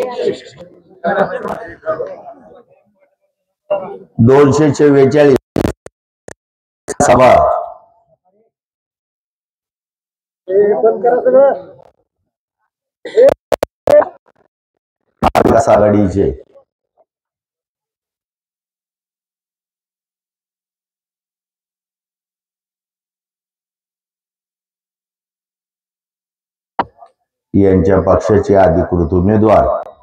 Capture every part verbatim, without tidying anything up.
दोनशे चव्वेचाळीस सभा महाविकास आघाडीचे यांच्या पक्षाचे अधिकृत उमेदवार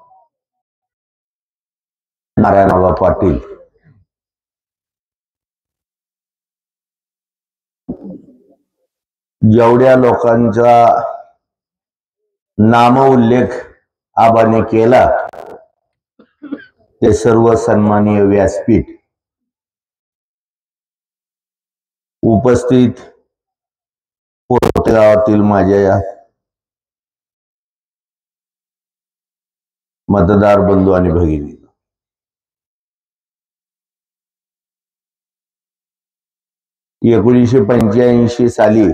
नारायणराव पाटील जेवढ्या लोकांचा नाम उल्लेख आबाने केला ते सर्व सन्माननीय व्यासपीठ उपस्थित गावातील माझ्या मतदार बंधू आणि भगिनी, एकोणीसशे पंच्याऐंशी साली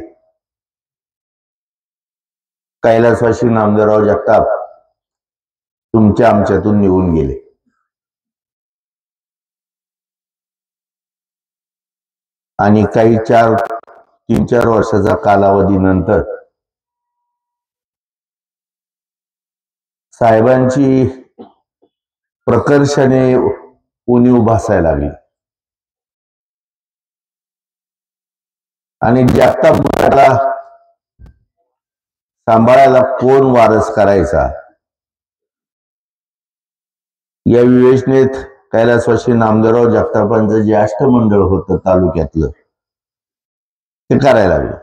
कैलासवासी नामदेवराव जगताप तुमच्या आमच्यातून निघून गेले. आणि काही चार तीन चार वर्षाचा कालावधीनंतर साहेबांची प्रकर्षाने उणीव भासायला लागली आणि जगताप मुलाला सांभाळायला कोण वारस करायचा या विवेचनेत कैलासवासी नामदेवराव जगतापांचं जे अष्टमंडळ होतं तालुक्यातलं ते करायला लागलं.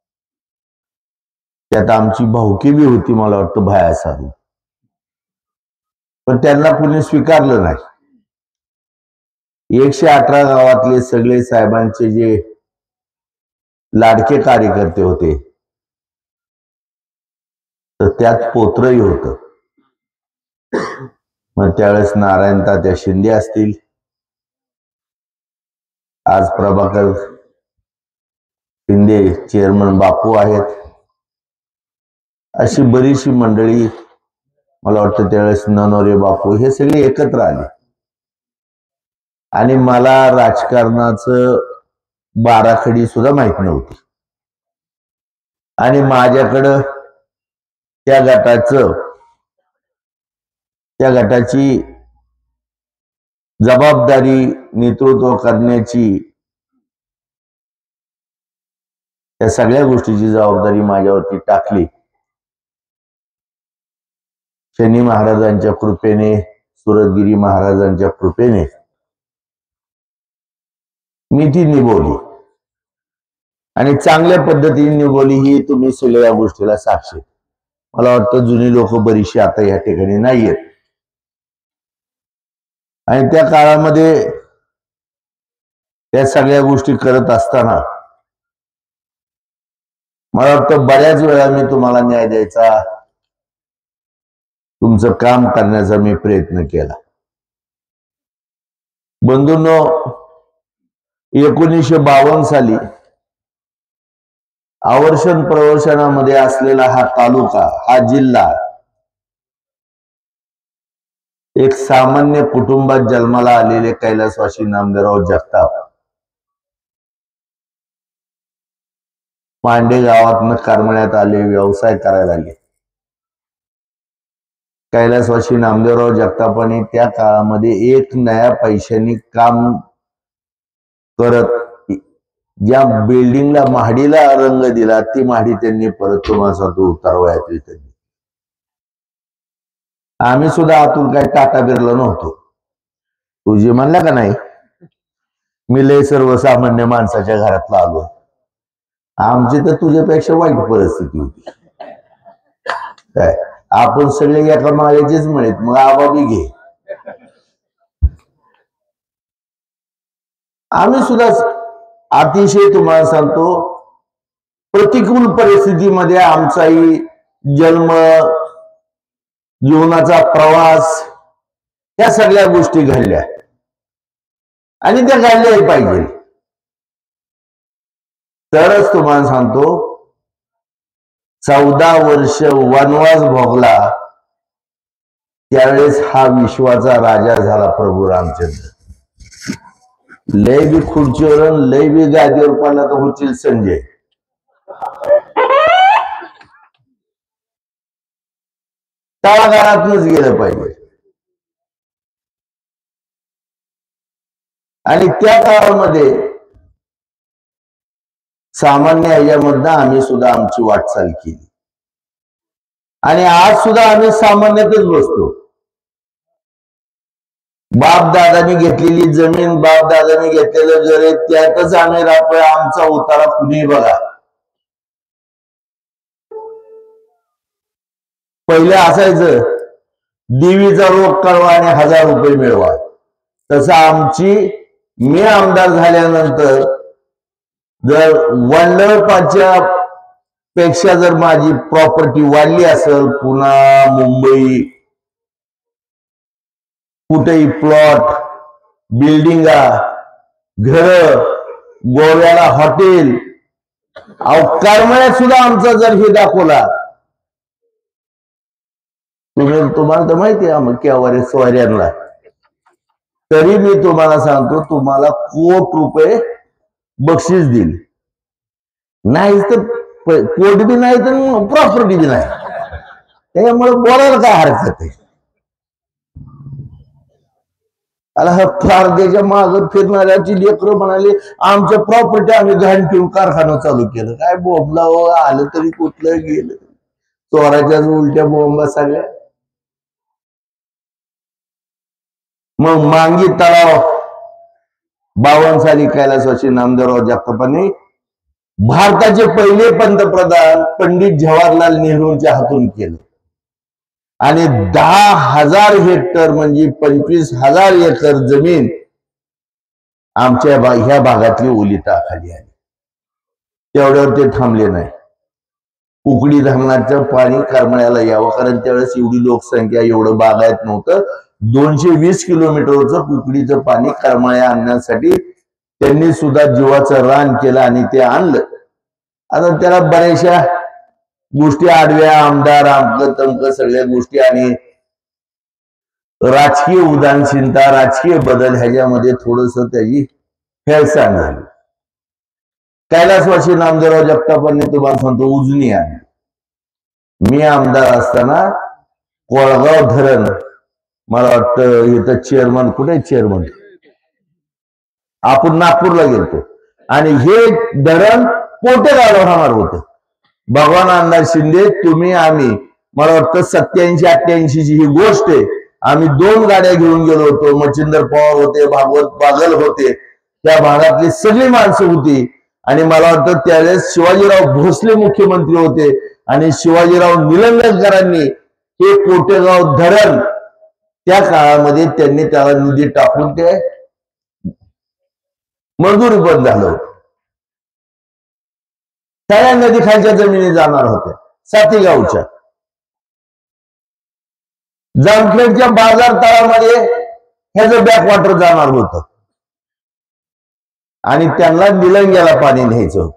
त्यात आमची भाऊकी बी होती, मला वाटतं भाया साधू, पण त्यांना कुणी स्वीकारलं नाही. एकशे अठरा गावातले सगळे साहेबांचे जे लाडके कार्यकर्ते होते तर त्यात पोत्रही होत. मग त्यावेळेस नारायण तात्या शिंदे असतील, आज प्रभाकर शिंदे चेअरमन बापू आहेत, अशी बरीचशी मंडळी, मला वाटतं त्यावेळेस ननोरे बापू, हे सगळे एकत्र आले आणि मला राजकारणाचं बाराखडी सुद्धा माहित नव्हती आणि माझ्याकडं त्या गटाचं त्या गटाची जबाबदारी नेतृत्व करण्याची, त्या सगळ्या गोष्टीची जबाबदारी माझ्यावरती टाकली. शनी महाराजांच्या कृपेने, सुरतगिरी महाराजांच्या कृपेने मी ती निभवली आणि चांगल्या पद्धतीने निभवली. ही तुम्ही सगळ्या गोष्टीला साक्षी. मला वाटतं जुनी लोक बरीचशी आता या ठिकाणी नाहीयेत आणि त्या काळामध्ये त्या सगळ्या गोष्टी करत असताना मला वाटतं बऱ्याच वेळा मी तुम्हाला न्याय द्यायचा, तुमचं काम करण्याचा मी प्रयत्न केला. बंधूंनो, एकोणीसशे बावन्न साली आवर्षण प्रवर्षणामध्ये असलेला हा तालुका, हा जिल्हा एक सामान्य कुटुंबात जन्माला आलेले कैलासवासी नामदेवराव जगताप पांडे गावातनं करमण्यात आले, व्यवसाय करायला लागले. कैलासवासी नामदेवराव जगतापांनी त्या काळामध्ये एक नया पैशांनी काम करत ज्या बिल्डिंगला महाडीला रंग दिला, ती महाडी त्यांनी परत तुम्हाला तो उतारवयात विकत दिली. आम्ही सुद्धा आतून काही टाटा बिरलो नव्हतो. तुझी म्हणला का नाही, मी लय सर्वसामान्य माणसाच्या घरातला आलो. आमची तर तुझ्यापेक्षा वाईट परिस्थिती होती. काय आपण सगळे एका माळ्याचेच म्हणत, मग आबा बी घे. आम्ही सुद्धा अतिशय तुम्हाला सांगतो प्रतिकूल परिस्थितीमध्ये आमचाही जन्म, जीवनाचा प्रवास, या सगळ्या गोष्टी घडल्या आणि त्या घडल्याही पाहिजे. तरच तुम्हाला सांगतो चौदा वर्ष वनवास भोगला त्यावेळेस हा विश्वाचा राजा झाला प्रभू रामचंद्र. लय बी खुर्चीवर लय बी गादीवर पडला तर होतील संजय. तळागाळातूनच गेलं पाहिजे. आणि त्या काळामध्ये सामान्य ह्याच्यामधनं आम्ही सुद्धा आमची वाटचाल केली. आणि आज सुद्धा आम्ही सामान्यातच बसतो. बाप दादानी घेतलेली जमीन, बाप दादानी घेतलेलं घर, त्यातच आम्ही राहतोय. आमचा उतारा कुणी बघा. पहिले असायचं देवीचा रोग कळवा आणि हजार रुपये मिळवा. तसं आमची मी आमदार झाल्यानंतर जर वन पाचच्या पेक्षा जर माझी प्रॉपर्टी वाढली असेल, पुन्हा मुंबई कुठेही प्लॉट, बिल्डिंगा, घर, गोव्याला हॉटेल, अहो करमाळ्यात सुद्धा आमचा जर हे दाखवला, तुम्ही तुम्हाला तर माहिती आहे मग केव्हा सोयऱ्यांना, तरी मी तुम्हाला सांगतो तुम्हाला कोट रुपये बक्षीस देईल. नाही तर कोट बी नाही तर प्रॉपर्टी बी नाही. त्यामुळे बोलायला काय हरकत आहे. आला हा फारदेच्या माग फिरणाऱ्याची लेकरं म्हणाले आमच्या प्रॉपर्टी आम्ही घाण ठेवून कारखाना चालू केलं. काय बोंबला हो, आलं तरी कुठलं गेलं. चोराच्याच उलट्या बोंबा सगळ्या. मग मांगी तळाव बावन्न साली कैलासवासी नामदेवराव जगतापांनी भारताचे पहिले पंतप्रधान पंडित जवाहरलाल नेहरूंच्या हातून केलं. आणि दहा हजार हेक्टर म्हणजे पंचवीस हजार एकर जमीन आमच्या ह्या भागातली ओलिताखाली आली. तेवढ्यावर ते थांबले नाही. उकडी धरणाचं पाणी करमाळ्याला यावं, कारण त्यावेळेस एवढी लोकसंख्या, एवढं बागायत नव्हतं. दोनशे वीस किलोमीटरचं कुकडीचं पाणी करमाळ्या आणण्यासाठी त्यांनी सुद्धा जीवाचं रान केलं आणि ते आणलं. आता त्याला बऱ्याचशा गोष्टी आडव्या, आमदार आमक तमक सगळ्या गोष्टी आणि राजकीय उदासीनता, राजकीय बदल ह्याच्यामध्ये थोडस त्याची हेळसांड झाली. कैलासवासी नामदेवराव जगतापांनी तुम्हाला सांगतो उजनी आणली. मी आमदार असताना कोळगाव धरण, मला वाटतं इथं चेअरमन कुठे चेअरमन आपण नागपूरला गेलतो आणि हे धरण पोटेगावला राहणार होतं. भगवान अण्णा शिंदे, तुम्ही, आम्ही, मला वाटतं सत्याऐंशी अठ्ठ्याऐंशी ची ही गोष्ट आहे. आम्ही दोन गाड्या घेऊन गेलो होतो. मच्छिंदर पवार होते, भागवत बागल होते, त्या भागातली सगळी माणसं होती. आणि मला वाटतं त्यावेळेस शिवाजीराव भोसले मुख्यमंत्री होते आणि शिवाजीराव निलंगेकरांनी हे पोटेगाव धरण त्या काळामध्ये त्यांनी त्याला निधी टाकून ते मंजुरी बंद झालं होतं. सगळ्या नदी खालच्या जमिनी जाणार होत्या. सातीगावच्या जामखेडच्या बाजार तळामध्ये ह्याचं बॅकवॉटर जाणार होतं आणि त्यांना निलंग्याला पाणी न्यायचं होतं.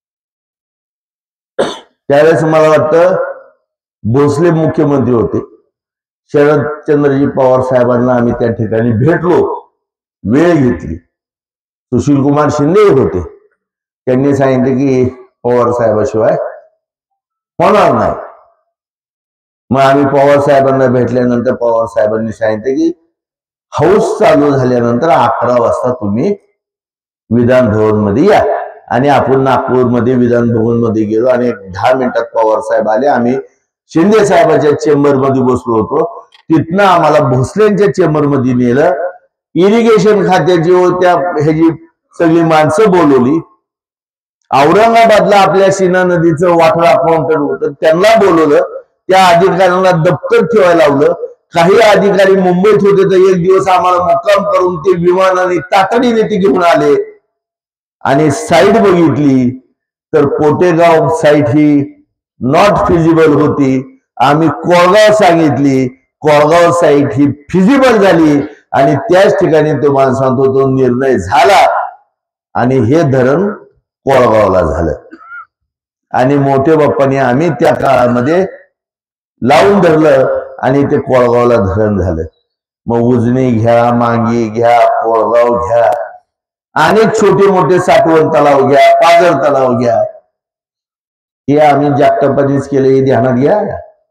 त्यावेळेस मला वाटतं भोसले मुख्यमंत्री होते. शरदचंद्रजी पवार साहेबांना आम्ही त्या ठिकाणी भेटलो, वेळ घेतली. सुशील कुमार शिंदे होते. त्यांनी सांगितलं की पवार साहेबाशिवाय होणार नाही. मग आम्ही पवार साहेबांना भेटल्यानंतर पवार साहेबांनी सांगितलं की हाऊस चालू झाल्यानंतर अकरा वाजता तुम्ही विधान भवन मध्ये या. आणि आपण नागपूरमध्ये विधान भवन मध्ये गेलो आणि दहा मिनिटात पवार साहेब आले. आम्ही शिंदे साहेबाच्या चेंबर मध्ये बसलो होतो. तिथनं आम्हाला भोसलेंच्या चेंबर मध्ये नेलं. इरिगेशन खात्याची व त्या ह्याची सगळी माणसं बोलवली. औरंगाबादला आपल्या सीना नदीचं वॉटर अकाउंटंट होतं, त्यांना बोलवलं. त्या अधिकाऱ्यांना दप्तर ठेवायला लावलं. काही अधिकारी मुंबईत होते तर एक दिवस आम्हाला मुक्काम करून ते विमानाने तातडीने ते घेऊन आले आणि साईट बघितली तर पोटेगाव साईट ही नॉट फिजिबल होती. आम्ही कोळगाव सांगितली, कोळगाव साईट ही फिजिबल झाली आणि त्याच ठिकाणी तुम्हाला सांगतो तो निर्णय झाला आणि हे धरण कोळगावला झालं. आणि मोठे बाप्पाने आम्ही त्या काळामध्ये लावून धरलं आणि ते कोळगावला धरण झालं. मग उजनी घ्या, मांगी घ्या, कोळगाव घ्या, अनेक छोटे मोठे साठवण तलाव घ्या, पाझर तलाव घ्या, हे आम्ही जागतिकपणीच केले, हे ध्यानात घ्या.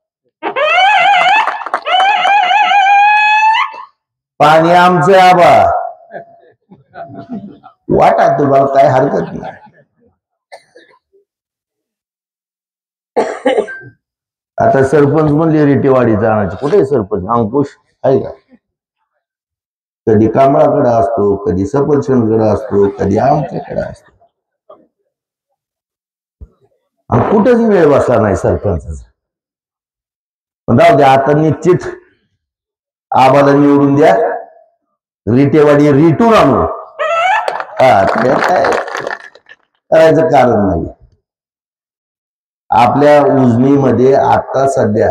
पाणी आमचं आबा वाटा, तुम्हाला काय हरकत नाही. आता सरपंच म्हणले रेटेवाडीचा आणायचे. कुठे सरपंच? अंकुश आहे का? कधी कांबळाकडे असतो, कधी सफरचंदकडे असतो, कधी आमच्याकडे असतो. कुठेच वेळ बसला नाही सरपंचाचा. पण राहू द्या, आता निश्चित आम्हाला निवडून द्या, रिटेवाडी रिटून आणू. हा, काय करायचं कारण नाही. आपल्या उजनीमध्ये आता सध्या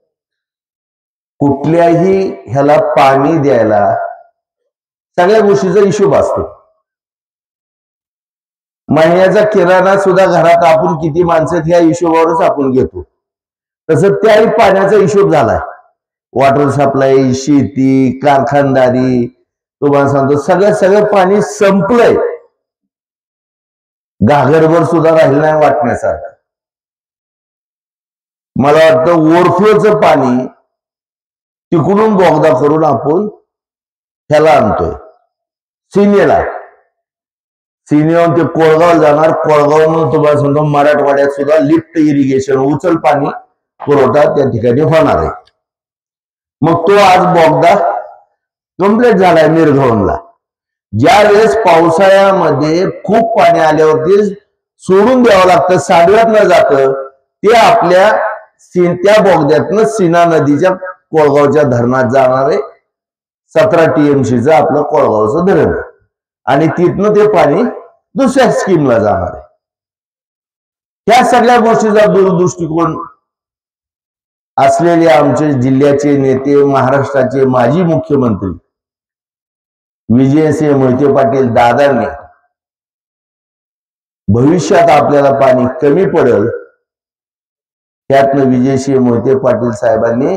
कुठल्याही ह्याला पाणी द्यायला सगळ्या गोष्टीचा हिशोब असतो. महिन्याचा किराणा सुद्धा घरात आपण किती माणसं ह्या हिशोबावरच आपण घेतो. तसं त्याही पाण्याचा हिशोब झालाय. वॉटर सप्लाय, शेती, कारखानदारी, तुम्हाला सांगतो सगळं सगळं पाणी संपलंय. घागरभर सुद्धा राहिलं नाही वाटण्यासारखं. मला वाटतं ओव्हरफ्लोचं पाणी तिकडून बोगदा करून आपण ह्याला आणतोय, सिनेला. सिनेहून ते कोळगाव जाणार, कोळगावून तुम्हाला सांगतो मराठवाड्यात सुद्धा लिफ्ट इरिगेशन उचल पाणी पुरवठा त्या ठिकाणी होणार आहे. मग तो आज बोगदा कंप्लीट झालाय मिरघवणला. ज्या वेळेस पावसाळ्यामध्ये खूप पाणी आल्यावरती सोडून द्यावं लागतं, सागरात जातं, ते आपल्या त्या बोगद्यातनं सीना नदीच्या कोळगावच्या धरणात जाणार आहे. सतरा टीएमसीचं आपलं कोळगावचं धरण, आणि तिथनं ते पाणी दुसऱ्या स्कीमला जाणार आहे. त्या सगळ्या गोष्टीचा दूरदृष्टिकोन असलेले आमचे जिल्ह्याचे नेते, महाराष्ट्राचे माजी मुख्यमंत्री विजयसिंह मोहिते पाटील दादांनी भविष्यात आपल्याला पाणी कमी पडेल त्यातनं विजयसिंह मोहिते पाटील साहेबांनी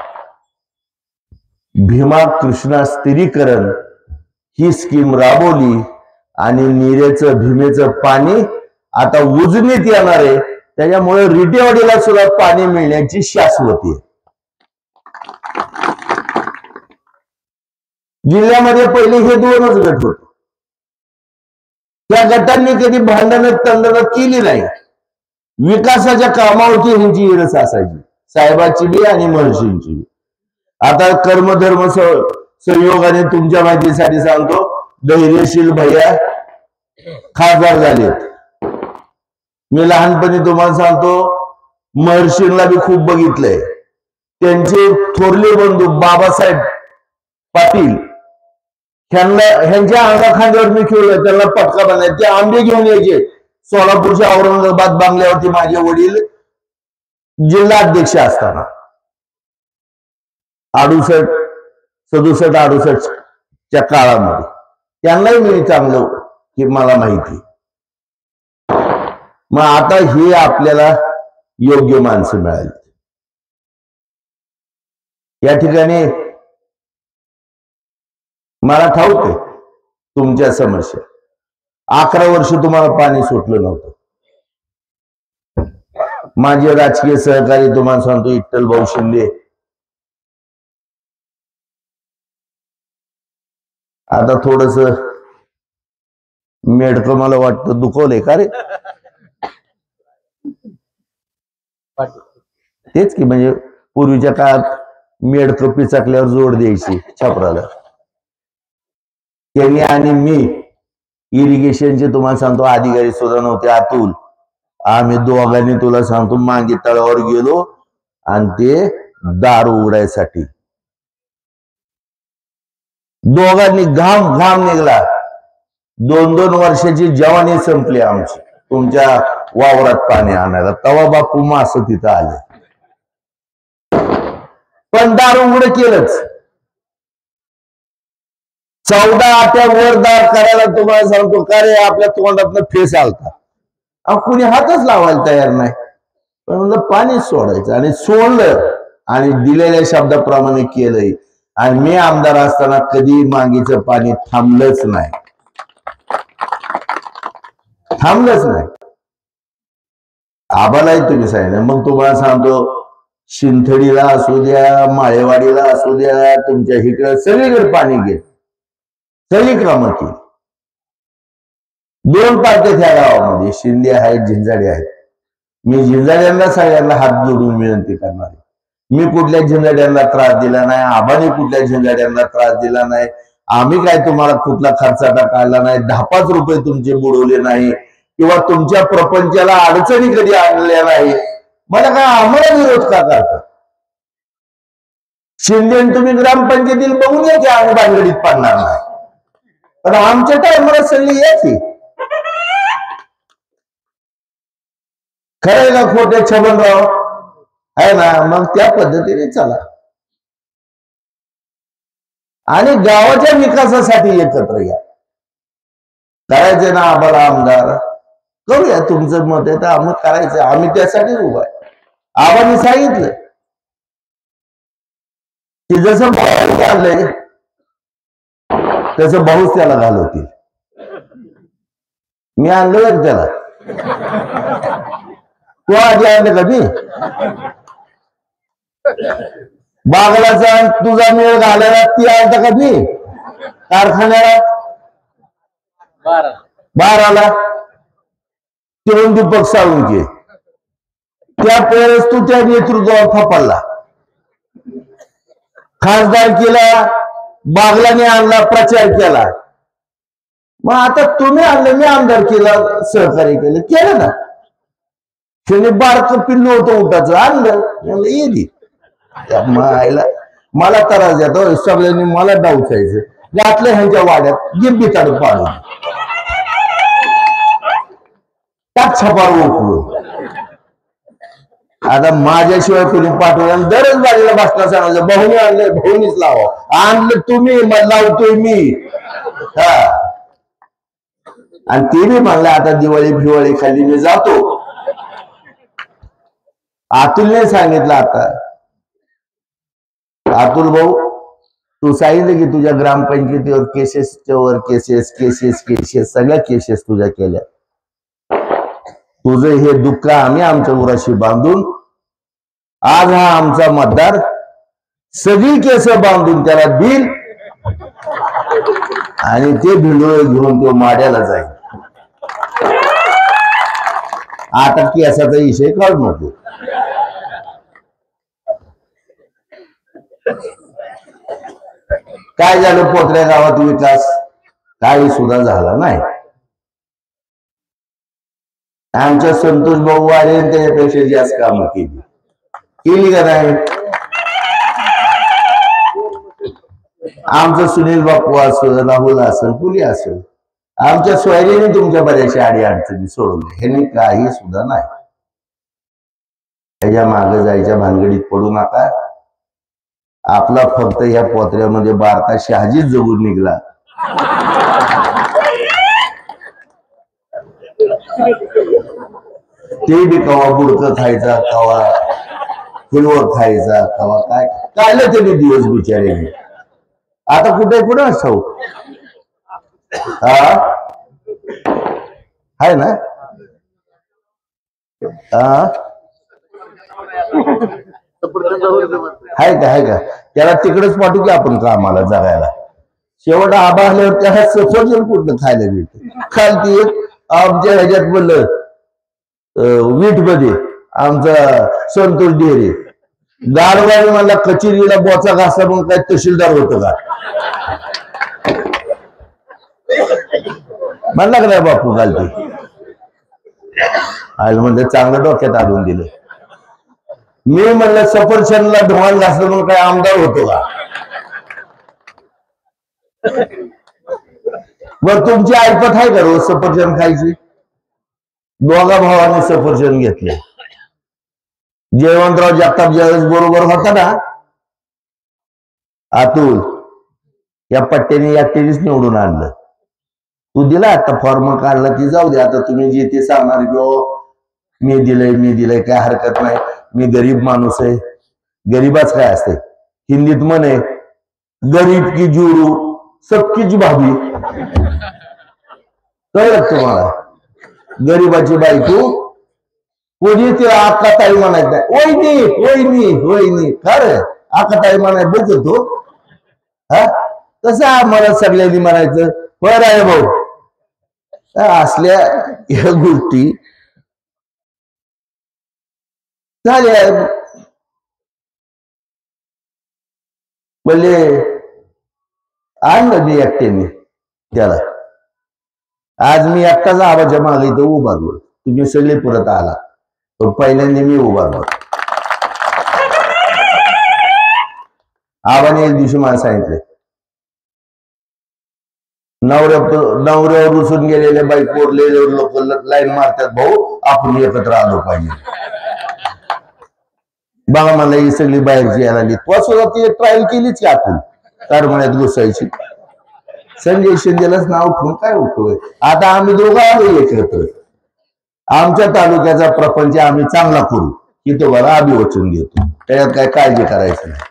भीमा कृष्णा स्थिरीकरण ही स्कीम राबवली, आणि निरेचं भीमेचं पाणी आता उजनीत येणार आहे. त्याच्यामुळे रिटेवाडीला सुद्धा पाणी मिळण्याची शाश्वती आहे. जिल्ह्यामध्ये पहिले हे दोनच गट होते. त्या गटांनी कधी भांडणं तंडणं केली नाही. विकासाच्या कामावरती ह्यांची इरस असायची, साहेबाची बी आणि महर्षींची बी. आता कर्मधर्म संयोगाने तुमच्या माहितीसाठी सांगतो, धैर्यशील भैया खासदार झालेत. मी लहानपणी तुम्हाला सांगतो महर्षींना बी खूप बघितलंय. त्यांचे थोरले बंधू बाबासाहेब पाटील ह्यांना ह्यांच्या अंगाखांद्यावर मी खेळलोय. त्यांना पटका बांधाय, ते आंबे घेऊन यायचे. सोलापूरच्या औरंगाबाद बांगल्यावरती माझे वडील जिल्हा अध्यक्ष असताना अडुसष्ट सदुसष्ट अडुसष्ट च्या काळामध्ये त्यांनाही मी चांगलं की मला माहिती. मग आता हे आपल्याला योग्य माणसं मिळाली. या ठिकाणी मला ठाऊक आहे तुमच्या समस्या. अकरा वर्ष तुम्हाला पाणी सुटलं नव्हतं. माझे राजकीय सहकारी तुम्हाला सांगतो विठ्ठल भाऊ शिंदे आता थोडस मेडकं मला वाटतं दुखवलंय का रे. तेच की, म्हणजे पूर्वीच्या काळात मेडकं पिचकल्यावर जोड द्यायची छपराला. त्यांनी आणि मी इरिगेशनचे तुम्हाला सांगतो अधिकारी सुद्धा नव्हते. अतुल आम्ही दोघांनी तुला सांगतो मांगी तळावर गेलो आणि ते दार उघडायसाठी दोघांनी घाम घाम निघला. दोन दोन वर्षाची जवानी संपली आमची तुमच्या वावरात पाणी आणायला. तवा बापू मास तिथं आले, पण दार उघड केलंच. चौदा आट्या वर दार करायला तुम्हाला सांगतो का रे आपल्या तोंडातनं फेस आलता. कुणी हातच लावायला तयार नाही. पण पाणी सोडायचं, आणि सोडलं आणि दिलेल्या शब्दाप्रमाणे केलंय. आणि मी आमदार असताना कधी मागीचं पाणी थांबलंच नाही, थांबलंच नाही. आबालाही तुम्ही सांगितलं. मग तुम्हाला सांगतो, शिंथडीला असू द्या, माळेवाडीला असू द्या, तुमच्या इकडे सगळीकडे पाणी घेत, सगळी कामं केली. दोन पार्ट्या त्या गावामध्ये, शिंदे आहेत, झिंजाडे आहेत. मी झिंजाड्यांना सगळ्यांना हात जोडून विनंती करणार आहे, मी कुठल्या झिंजाड्यांना त्रास दिला नाही, आबाने कुठल्या झिंजाड्यांना त्रास दिला नाही. आम्ही काय तुम्हाला कुठला खर्चाटा काढला नाही, दहा पाच रुपये तुमचे बुडवले नाही, किंवा तुमच्या प्रपंचाला अडचणी कधी आणल्या नाही. मला काय आम्हाला विरोध का करता? शिंदे तुम्ही ग्रामपंचायतीला बघून या की आम्ही भानगडीत पडणार नाही, पण आमच्या टायमाला सगळी याची खरंय का खोटे छबनराव आहे ना. मग त्या पद्धतीने चला आणि गावाच्या विकासासाठी एकत्र या. करायचे ना आम्हाला आमदार, करूया. तुमचं मत आहे तर आम्ही करायचं, आम्ही त्यासाठीच उभा आहे. आबांनी सांगितलं की जसं भाऊ घाललंय तसं भाऊच त्याला घालवतील. मी आणलं त्याला, तू आधी आणलं का? मी बागलाचा तुझा मेळ घालायला ती आणता का? मी कारखान्याला बाराला किरण दीपक साळुंके, त्या वेळेस तू त्या नेतृत्वावर फपडला, खासदार केला, बागलाने आणला, प्रचार केला. मग आता तुम्ही आणलं, मी आमदार केला, सहकार्य केलं केलं ना. त्याने बारक पिल्लू होतं उठाचं, आणलं, येली मायला मला त्रास देतो. सगळ्यांनी मला डावचायचं, घातलं ह्यांच्या वाड्यात, गिंबी ताडू पाडून टाक छपार ओळखून. आता माझ्याशिवाय कोणी पाठवलं, दरच बाजूला बसला सांगायचं भाऊनी आणलं, भाऊनीच लावा. आणलं तुम्ही, मग लावतोय मी. हा, आणि ते बी म्हणलं आता दिवाळी फिवाळी खाली मी जातो. अतुलने सांगितलं, आता अतुल भाऊ तू सांगितलं की तुझ्या ग्रामपंचायतीवर केसेसच्या वर केसेस केसेस केसेस सगळ्या केसेस तुझ्या केल्या. तुझं हे दुःख आम्ही आमच्या उराशी बांधून आज हा आमचा मतदार सगळी केस बांधून त्याला देईल आणि ते भिंडोळे घेऊन तो माड्याला जाईल. आता केसाचा विषय काढू नको. काय झालं पोत्र्या गावात विकास? काही सुद्धा झाला नाही. आमच्या संतोष भाऊ वारे त्याच्यापेक्षा जास्त कामं केली केली का नाही? आमचं सुनील बापू असेल, राहुल असेल, पुली असेल, आमच्या सोयरीने तुमच्या बऱ्याचशा अडी अडचणी सोडवल्या. ह्याने काही सुद्धा नाही. त्याच्या मागे जायच्या भानगडीत पडू नका. आपला फक्त या पोत्र्यामध्ये बारका शहाजीच जगून निघला. ते बी कवा बुडकं खायचा, कवा फुलवर खायचा, कवा काय काढलं ते दिवस बिचारे. आता कुठे कुठे असतो हा आहे ना. हाय का हाय का त्याला तिकडेच पाठवू की आपण कामाला जगायला. शेवट आबा आल्यावर त्याला सफरचंद कुठलं खायला मिळते. खालती एक आमच्या ह्याच्यात बोललं वीट मध्ये आमचा संतोष डेरे गाडवाने मला कचेरीला बोचा घासला म्हणून काय तहसीलदार होतं का म्हणला का नाही बापू? घालते आयला म्हणलं चांगलं डोक्यात आणून दिलं. मी म्हणलं सफरचंदला ढोंग घासलं म्हणून काय आमदार होतो का? बर तुमची ऐपत आहे का रोज सफरचंद खायची? दोघा भावाने सफरचंद घेतले. जयवंतराव जगताप ज्यावेळेस बरोबर होता ना अतुल, या पट्ट्याने एकट्यानेच निवडून आणलं. तू दिला आता फॉर्म काढला की जाऊ दे, आता तुम्ही जे ते सांगणार किंवा मी दिलंय मी दिलंय काय हरकत नाही, मी गरीब माणूस आहे, गरीबाच काय असते हिंदीत म्हणे गरीब की जुरू सबकीच भाभी कळत तुम्हाला गरीबाची बायको कोणी ते आकाताई म्हणायचं नाही वहिनी वहिनी वहिनी खरं आकाताई म्हणाय बघतो हा तसं आम्हाला सगळ्यांनी म्हणायचं बरं आहे भाऊ असल्या या गोष्टी झाल्या म्हणजे आणलं मी एकट्याने त्याला आज मी एकटाच आवाच्या मागे इथं उभारलो तुम्ही सगळे परत आला पण पहिल्यांदा मी उभारलो आबाने एक दिवशी मला सांगितले नवऱ्या नवऱ्यावर रुसून गेलेल्या बाईक कोरलेले लोक लाईन मारतात भाऊ आपण एकत्र आलो पाहिजे बघा मला ही सगळी बाहेरची यायला लागली तो सुद्धा ती ट्रायल केलीच की आपण करमण्यात घुसायची संजय शिंदेलाच नाव ठेवून काय उपयोग आता आम्ही दोघं आलो एकत्र आमच्या तालुक्याचा प्रपंच आम्ही चांगला करू की तो बघा आम्ही वचन घेतो त्याच्यात काय काळजी करायचं नाही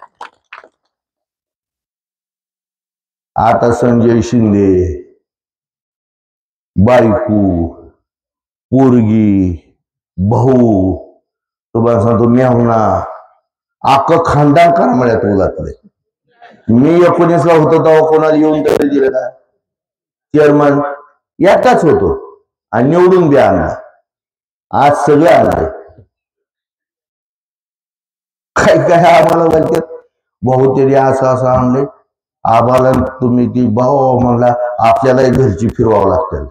आता संजय शिंदे बायको पोरगी भाऊ तुम्हाला सांगतो मेहुणा अख्खं खानदान करमळ्यात उलातले मी एकोणीसला होतो तेव्हा कोणाला येऊन तरी दिलं का चेअरमन एकटाच होतो आणि निवडून द्या आणला आज सगळं आणलंय काय काय आम्हाला म्हणतात भाऊ तरी असं असं आणलंय आम्हाला तुम्ही ती भाऊ म्हणला आपल्याला घरची फिरवावं लागतं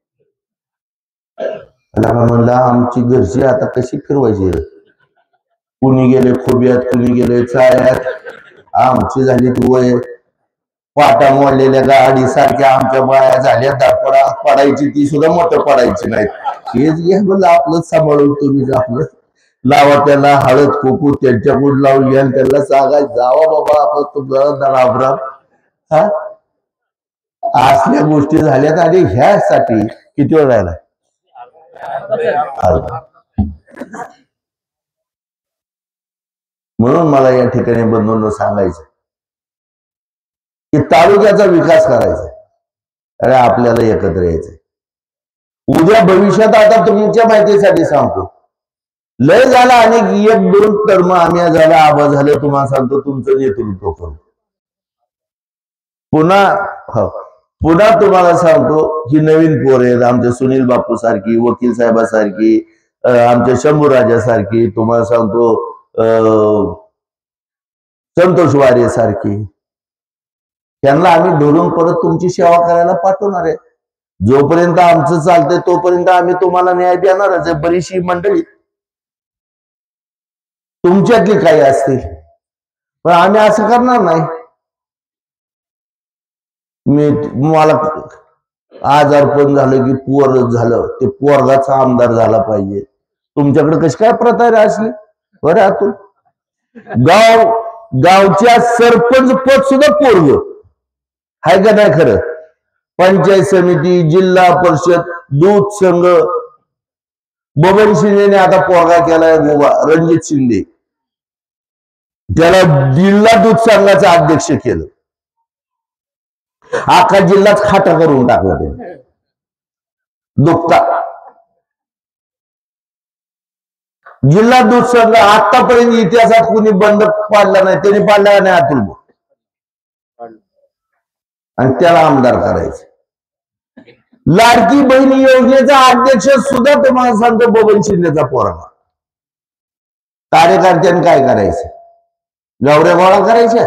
म्हणलं आमची घरची आता कशी फिरवायची कुणी गेले खोब्यात कुणी गेले चाळ्यात आमची झाली तू वय पाटा मोडलेल्या गाडी सारख्या आमच्या बाया झाल्या दापडा पडायची ती सुद्धा मोठं पडायची नाही हेच घ्या म्हणलं आपलं सांभाळून तुम्ही आपलं लावा त्याला हळद कुकू त्यांच्याकडून लावून घ्या त्याला सांगा जावा बाबा आपण तुमचा राबराब हा असल्या गोष्टी झाल्यात आणि ह्यासाठी किती वेळ राहिला म्हणून मला या ठिकाणी बंधूंना सांगायचं की तालुक्याचा विकास करायचा अरे आपल्याला एकत्र यायचंय उद्या भविष्यात आता तुमच्या माहितीसाठी सांगतो लय झाला आणि एक दोन टर्म आम्ही झाला आबा झालं तुम्हाला सांगतो तुमचं नेतृत्व करू पुन्हा हो पुन्हा तुम्हाला सांगतो ही नवीन पोर आहेत आमच्या सुनील बापू सारखी वकील साहेबासारखी आमच्या शंभू राजा सारखी तुम्हाला सांगतो अं संतोष वारे सारखी त्यांना आम्ही धरून परत तुमची सेवा करायला पाठवणार आहे जोपर्यंत आमचं चालतंय तोपर्यंत आम्ही तुम्हाला न्याय देणारच आहे बरीचशी मंडळी तुमच्यातली काही असतील पण आम्ही असं करणार नाही मी मला आजारपण झालं की पोर झालं ते पोरगाचा आमदार झाला पाहिजे तुमच्याकडे कशी काय प्रथा असली बरं आतून गाव गावच्या सरपंच पद सुद्धा पोरग हाय का नाही खरं पंचायत समिती जिल्हा परिषद दूध संघ बबन शिंदेने आता पोरगा केलाय गोवा रणजित शिंदे त्याला जिल्हा दूध संघाचा अध्यक्ष केलं अख्खा जिल्हाच खाटा करून टाकला त्याने दुखता जिल्हा दूध संघ आतापर्यंत इतिहासात कोणी बंद पाडला नाही त्याने पाडला नाही अतुल आणि त्याला आमदार करायचं लाडकी बहिणी योजनेचा अध्यक्ष सुद्धा तुम्हाला सांगतो बबन शिंदेचा पोरगा कार्यकर्त्यांनी काय करायचं गवऱ्या गोळा करायच्या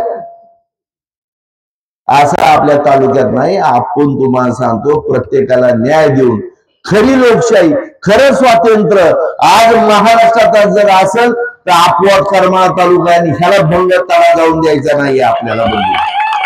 असं आपल्या तालुक्यात नाही आपण तुम्हाला सांगतो प्रत्येकाला न्याय देऊन खरी लोकशाही खरं स्वातंत्र्य आज महाराष्ट्रात जर असेल तर आपोआप करमाळा तालुका आणि ह्याला भंग तळा जाऊन द्यायचा नाही आपल्याला बंधू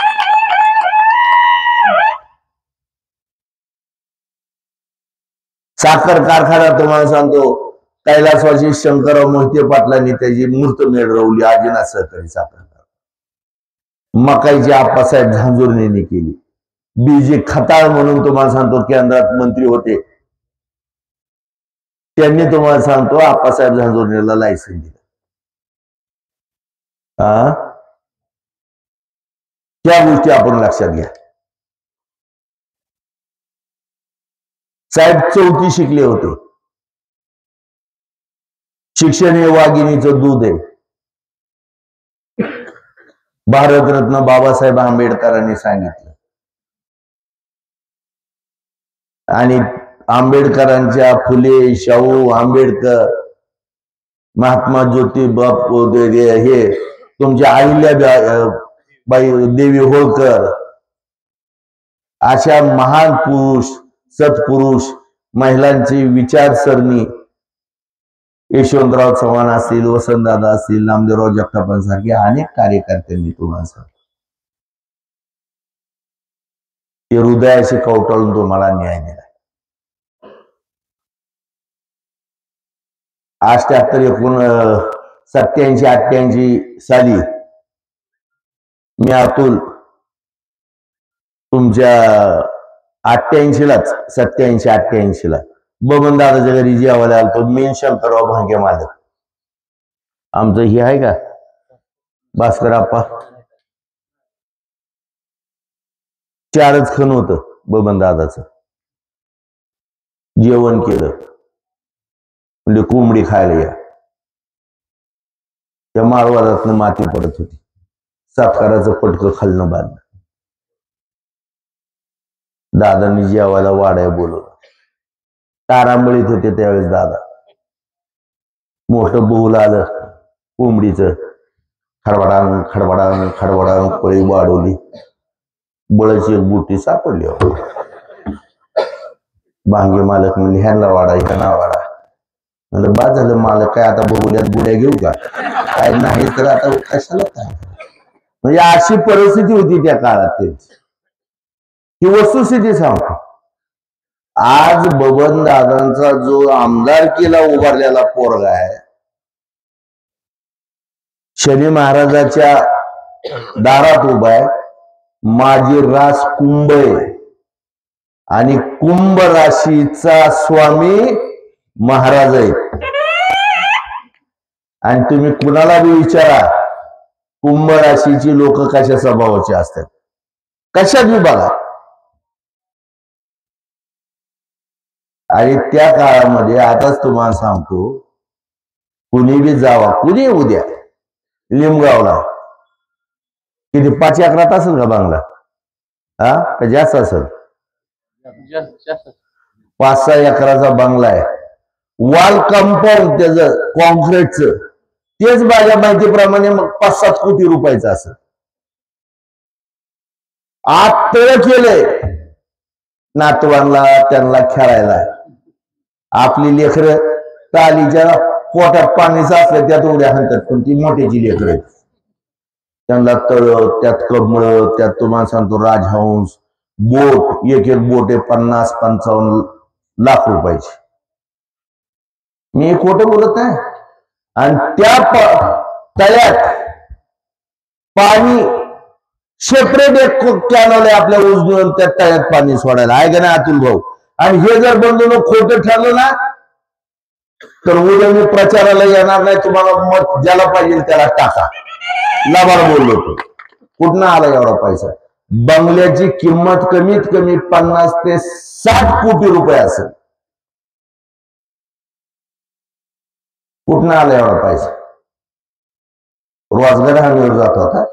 साखर कारखाना तुम्हाला सांगतो कैलासवासी शंकरराव मोहिते पाटलांनी त्याची मूर्त मिळवली आजीना सहकारी साखर मकाईची आप्पासाहेब झांजुर्णेंनी केली बीजे खताळ म्हणून तुम्हाला सांगतो केंद्रात मंत्री होते त्यांनी तुम्हाला सांगतो आप्पासाहेब झांजुर्णेला लायसन दिलं हा, त्या गोष्टी आपण लक्षात घ्या. साहेब चौथी शिकले होते. शिक्षण हे वाघिणीचं दूध आहे. भारतरत्न बाबासाहेब आंबेडकरांनी सांगितलं. आणि आंबेडकरांच्या फुले, शाहू, आंबेडकर, महात्मा ज्योतिबा हे तुमच्या अहिल्याबाई देवी होळकर अशा महान पुरुष, सत्पुरुष महिलांची विचारसरणी यशवंतराव चव्हाण असतील, वसंतदादा असतील, नामदेवराव जगतापांसारखे अनेक कार्यकर्त्यांनी तुम्हाला सांग ते हृदयाशी कवटाळून तुम्हाला न्याय दिला. अठ्याहत्तर एकूण सत्याऐंशी अठ्ठ्याऐंशी साली मी अतुल तुमच्या अठ्ठ्याऐंशी लाच सत्याऐंशी अठ्ठ्याऐंशी ला बबन दादाच्या घरी जेवायला आलतो. मेन शंकरराव भांगे मालक आमचं हे आहे का भास्कर आप्पा, चारच खण होत बबन दादाचं. जेवण केलं म्हणजे कोंबडी खायला या. त्या माळवारातनं माती पडत होती. सातकाराचं पटकं खालनं बांधलं. दादांनी जेवायला वाड्या बोलवलं. तारांबळीत होते त्यावेळेस दादा. मोठं बोल आलं कोंबडीचं. खडबडांग खडबडांग खडबडांग पळी वाढवली. बळची एक बुटी सापडली. भांगे मालक म्हणजे ह्यांना वाडा ह्यांना वाडा. म्हणजे बाद झालं मालक काय आता बघूल्यात बुड्या घेऊ का काय नाही तर आता कशाला काय. म्हणजे अशी परिस्थिती होती त्या काळात. त्यांची ही वस्तुस्थिती सांगतो. आज बबन दादांचा जो आमदारकीला उभारलेला पोरगा आहे शनी महाराजाच्या दारात उभा आहे. माझी रास कुंभ आहे आणि कुंभ राशीचा स्वामी महाराज आहे. आणि तुम्ही कुणाला बी विचारा कुंभ राशीची लोक कशा स्वभावाची असतात कशात बी बघा. आणि त्या काळामध्ये आताच तुम्हाला सांगतो कुणी बी जावा कुणी उद्या लिमगावला किती पाच एकरात असेल का बांगला हा का जास्त असेल पाच सहा एकराचा बंगला आहे. वॉल कंपाऊंड त्याचं कॉन्क्रीटचं तेच माझ्या माहितीप्रमाणे मग पाच सात कोटी रुपयाचं असं. आत तळ केलंय नातवांना त्यांना खेळायला. आपली लेकरं तालीच्या पोटात पाणी साचलं त्यात उड्या हाणतात पण ती मोठ्याची लेकरं आहेत. त्यांना तळ त्यात कमळ त्यात तुम्हाला सांगतो राजहंस बोट एक एक बोट आहे पन्नास पंचावन्न लाख रुपयाची. मी खोटं बोलत आहे. आणि त्या तळ्यात पाणी सेपरेट एक कॅनल आहे आपल्या उजवून त्या तळ्यात पाणी सोडायला आहे का नाही अतुल भाऊ. आणि हे जर बंधून खोटं ठरलं ना तर उद्या मी प्रचाराला येणार नाही. तुम्हाला मत ज्याला पाहिजे त्याला टाका. लाभार बोललो तो कुठनं आला एवढा पैसा. बंगल्याची किंमत कमीत कमी पन्नास ते साठ कोटी रुपये असेल. कुठनं आला एवढा पैसा. रोजगार हमीवर जात होता.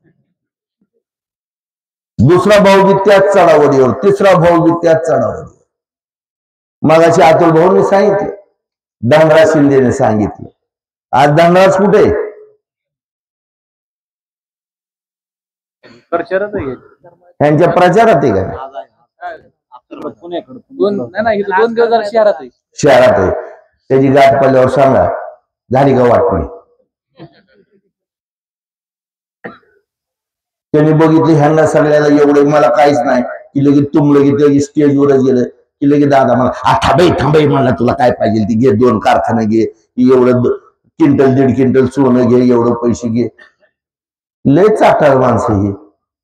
दुसरा भाऊ बी त्याच चढावडीवर तिसरा भाऊ बी त्याच चढावडीवर. मगाशी अतुल भाऊनी सांगितलं धनराज शिंदेने सांगितलं. आज धनराज कुठे त्यांच्या प्रचारात आहे का शहरात आहे. शहरात आहे त्याची गाठ पडल्यावर सांगा झाली का वाटणी. त्यांनी बघितले ह्यांना सगळ्याला एवढे मला काहीच नाही की लगेच तुम लगेच स्टेजवरच गेलं की लगेच दादा मला थांबे थांबे म्हणला तुला काय पाहिजे ती घे दोन कारखाने घे एवढं क्विंटल दीड क्विंटल सोनं घे एवढं पैसे घे. लय चाटाळ माणसं ही.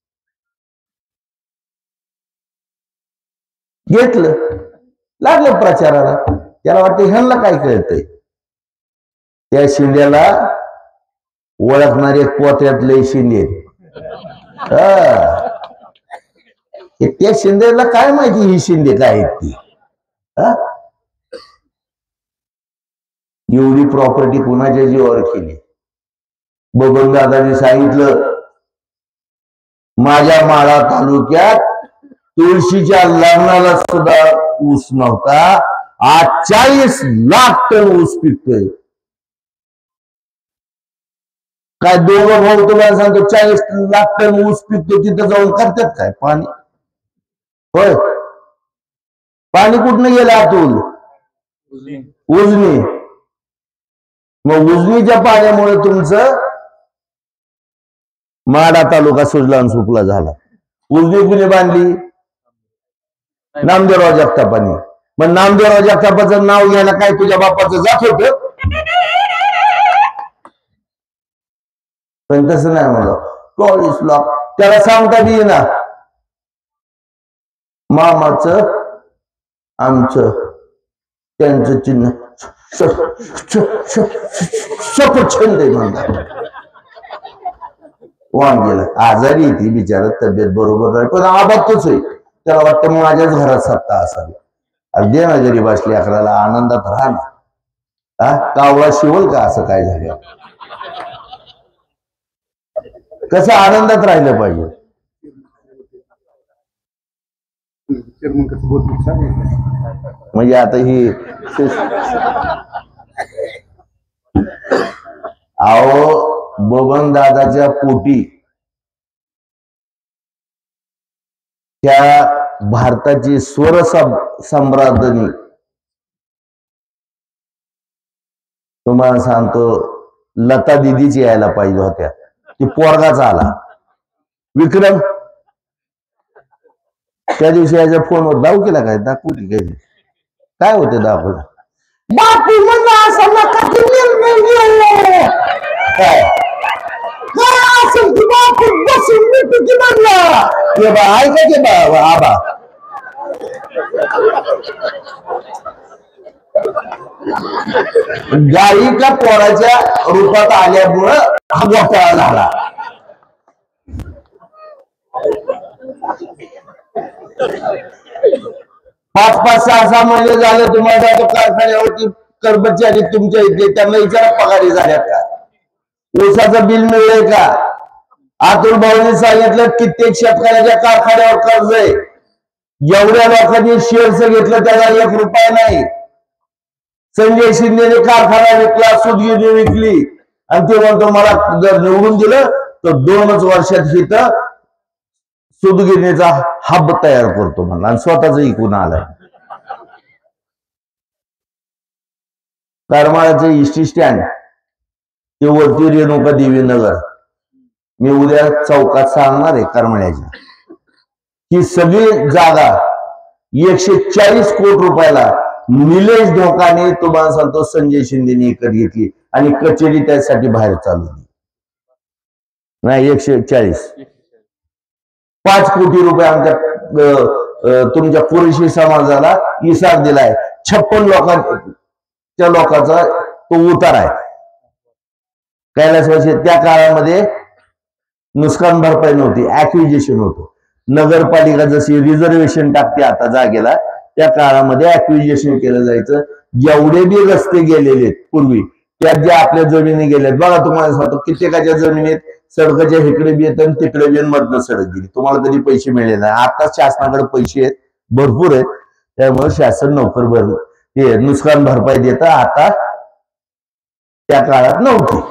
घेतलं लागलं प्रचाराला. त्याला वाटतं ह्यांना काय कळतंय. त्या शिंद्याला ओळखणारे पोत्यातले शिंदे. त्या शिंदेला काय माहिती ही शिंदे काय आहेत ती. एवढी प्रॉपर्टी कुणाच्या जीवावर केली. बबन दादांनी सांगितलं माझ्या माळा तालुक्यात तुळशीच्या लग्नाला सुद्धा ऊस नव्हता. आज चाळीस लाख टन ऊस पिकतोय. काय दोघं भाऊ तुम्हाला सांगतो चाळीस लाख टन ऊस पिकतो तिथं जाऊन करतात काय पाणी. होय पाणी कुठनं गेलं आतून उजनी. मग उजनीच्या पाण्यामुळे तुमचं माडा तालुका सुजला आणि सुफला झाला. उजनी कुणी बांधली नामदेवराव जगतापांनी. मग नामदेवराव जगतापाचं नाव घ्यायला काय तुझ्या बापाचं जात होत. पण तसं नाही म्हणलं चाळीस लाख त्याला सांगता बी ना मामाचं आमचं त्यांचं चिन्ह सफरचंद म्हणतात. वाण गेलं आजारी ती बिचारा तब्येत बरोबर नाही पण आबातच आहे. त्याला वाटतं माझ्याच घरात सत्ता असावी. अर्धे ना जरी बसली अकराला आनंदात राहा ना. हा कावळा शिवल का असं काय झालं. कसं आनंदात राहिलं पाहिजे. म्हणजे आता ही अहो बबन दादाच्या पोटी त्या भारताची स्वर सम्राज्ञी तुम्हाला सांगतो लता दिदीच यायला पाहिजे होत्या. ती पोरगाच आला विक्रम. त्या दिवशी याच्या फोनवर दाव केला काय दाखवू की काय काय होते दाखवला बापू म्हणला असं नका काय काय असेल की बापू बसून मिटू की म्हणला ते बा ऐका की बा आबा. गायीच्या पोराच्या रूपात आल्यामुळं हा घोटाळा झाला. पाच पाच सहा सहा महिने झाले तुम्हाला कारखान्यावरती कर्मचारी तुमच्या इथे त्यांना विचारा पगारी झाल्यात का ऊसाचं बिल मिळलंय का. अतुल भाऊंनी सांगितलं कित्येक शेतकऱ्याच्या कारखान्यावर कर्ज आहे. जेवढ्या लोकांनी शेअर्स घेतलं त्याला एक रुपया नाही. संजय शिंदेने कारखाना विकला सुदगिरणी विकली आणि ते म्हणतो मला जर निवडून दिलं तर दोनच वर्षात इथं सुदगिरणीचा हब तयार करतो म्हणला आणि स्वतःच इकून आलाय. करमाळ्याचे इष्टी स्टँड ते वरती रेणुका देवी नगर मी उद्या चौकात सांगणार आहे. करमाळ्याची ही सगळी जागा एकशे चाळीस कोटी रुपयाला निलेश ढोकाने तुम्हाला सांगतो संजय शिंदेने विकत घेतली आणि कचेरी त्यासाठी बाहेर चालवली. नाही एकशे चाळीस पाच कोटी रुपये आमच्या तुमच्या पुरुषी समाजाला इसार दिलाय. छप्पन लोकांच्या लोकांचा तो उतार आहे. कैलासवासी त्या काळामध्ये नुकसान भरपाई नव्हती ऍक्विजिशन होतं. नगरपालिका जशी रिझर्वेशन टाकते आता जागेला त्या काळामध्ये ऍक्विजिशन केलं जायचं. जेवढे बी रस्ते गेलेले पूर्वी त्यात ज्या आपल्या जमिनी गेल्यात बघा तुम्हाला सांगतो कित्येकाच्या जमिनीत सडकाच्या इकडे बी येत आणि तिकडे बी मधनं सडक गेली. तुम्हाला कधी पैसे मिळले नाही. आता शासनाकडे पैसे आहेत भरपूर आहेत त्यामुळे शासन नोकर भर हे नुकसान भरपाई देतं. आता त्या काळात नव्हती.